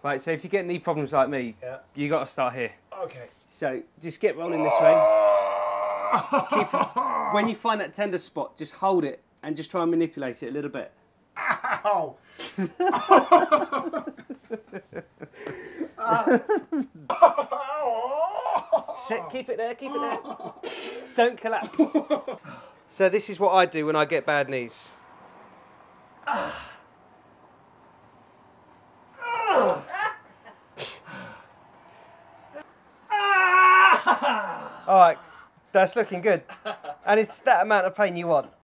Right, so if you get knee problems like me, Yeah. you got to start here. Okay. So just get rolling this way. When you find that tender spot, just hold it and just try and manipulate it a little bit. Ow! Keep it there, keep it there. Don't collapse. So this is what I do when I get bad knees. All right, that's looking good. And it's that amount of pain you want.